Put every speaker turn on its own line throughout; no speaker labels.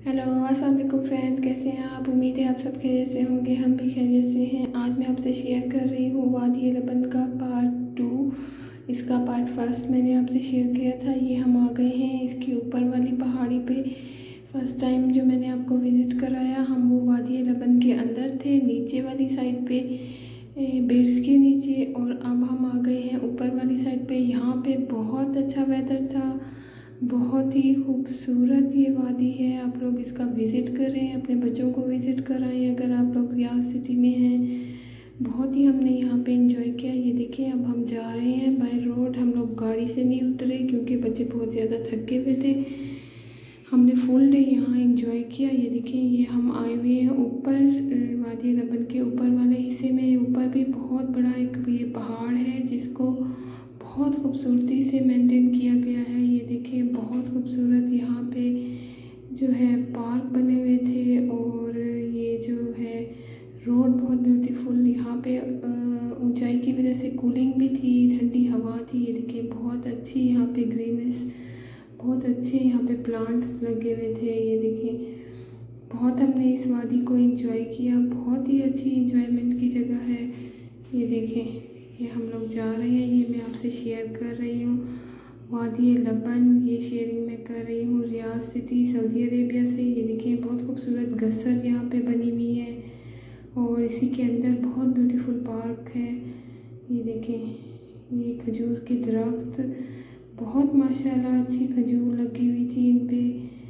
Hello अस्सलाम वालेकुम friend, कैसे हैं आप। उम्मीद है आप सब खैरियत से होंगे। हम भी खैरियत से हैं। आज मैं आपसे शेयर कर रही हूँ वादी लबन का पार्ट 2। इसका पार्ट फर्स्ट मैंने आपसे शेयर किया था। ये हम आ गए हैं इसके ऊपर वाली पहाड़ी पे। फर्स्ट टाइम जो मैंने आपको विज़िट कराया, हम वो वादी लबन के अंदर थे, नीचे वाली साइड पे, बिर्ड्स के नीचे। और अब हम आ गए हैं ऊपर वाली साइड पे। यहाँ पे बहुत अच्छा वेदर था, बहुत ही खूबसूरत ये वादी है। आप लोग इसका विज़िट करें, अपने बच्चों को विज़िट कराएं अगर आप लोग रियाद सिटी में हैं। बहुत ही हमने यहाँ पे एंजॉय किया। ये देखें, अब हम जा रहे हैं बाय रोड। हम लोग गाड़ी से नहीं उतरे क्योंकि बच्चे बहुत ज़्यादा थके हुए थे। हमने फुल डे यहाँ एंजॉय किया। ये देखें, ये हम आए हुए हैं ऊपर वादी लबन के ऊपर वाले हिस्से में। ऊपर भी बहुत बड़ा एक ये पहाड़ है जिसको बहुत खूबसूरती से मेंटेन किया गया है। ये देखिए, बहुत खूबसूरत यहाँ पे जो है पार्क बने हुए थे। और ये जो है रोड बहुत ब्यूटीफुल। यहाँ पे ऊंचाई की वजह से कूलिंग भी थी, ठंडी हवा थी। ये देखिए, बहुत अच्छी यहाँ पे ग्रीनेस, बहुत अच्छे यहाँ पे प्लांट्स लगे हुए थे। ये देखिए, बहुत हमने इस वादी को एंजॉय किया। बहुत ही अच्छी एंजॉयमेंट की जगह है। ये देखें, ये हम लोग जा रहे हैं। ये मैं आपसे शेयर कर रही हूँ वादी लबन। ये शेयरिंग मैं कर रही हूँ रियाद सिटी, सऊदी अरेबिया से। ये देखिए, बहुत खूबसूरत गसर यहाँ पे बनी हुई है और इसी के अंदर बहुत ब्यूटीफुल पार्क है। ये देखें, ये खजूर के दरख्त, बहुत माशाल्लाह अच्छी खजूर लगी हुई थी इन पे।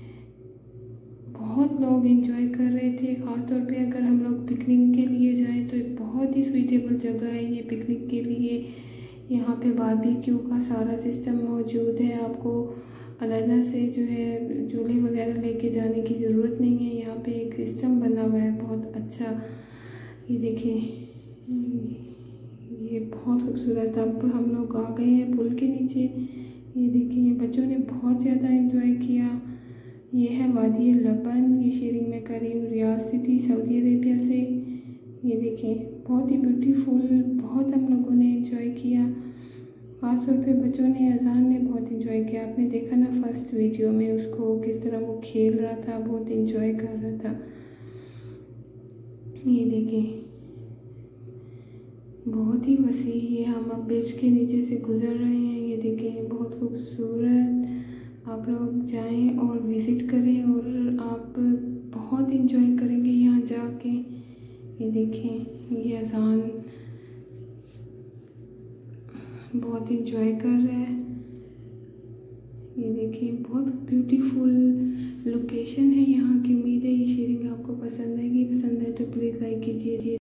बहुत लोग एंजॉय कर रहे थे। ख़ास तौर पे अगर हम लोग पिकनिक के लिए जाएं तो एक बहुत ही सूटेबल जगह है ये पिकनिक के लिए। यहाँ पे बारबेक्यू का सारा सिस्टम मौजूद है। आपको अलग से जो है चूल्हे वगैरह लेके जाने की ज़रूरत नहीं है। यहाँ पे एक सिस्टम बना हुआ है बहुत अच्छा। ये देखिए, ये बहुत खूबसूरत। अब हम लोग आ गए हैं पुल के नीचे। ये देखिए, बच्चों ने बहुत ज़्यादा एंजॉय किया। ये है वादी लबन। ये शेयरिंग मैं कर रही हूँ रियाद सिटी, सऊदी अरेबिया से। ये देखें, बहुत ही ब्यूटीफुल, बहुत हम लोगों ने एंजॉय किया। ख़ास तौर पे बच्चों ने, अजान ने बहुत एंजॉय किया। आपने देखा ना फर्स्ट वीडियो में उसको, किस तरह वो खेल रहा था, बहुत एंजॉय कर रहा था। ये देखें, बहुत ही वसी। ये हम अब ब्रिज के नीचे से गुज़र रहे हैं। ये देखें, बहुत खूबसूरत। आप लोग जाएं और विज़िट करें और आप बहुत एंजॉय करेंगे यहाँ जाके। ये देखें, ये अजान बहुत एंजॉय कर रहा है। ये देखिए, बहुत ब्यूटीफुल लोकेशन है यहाँ की। उम्मीद है ये शेयरिंग आपको पसंद आएगी। पसंद है तो प्लीज़ लाइक कीजिए।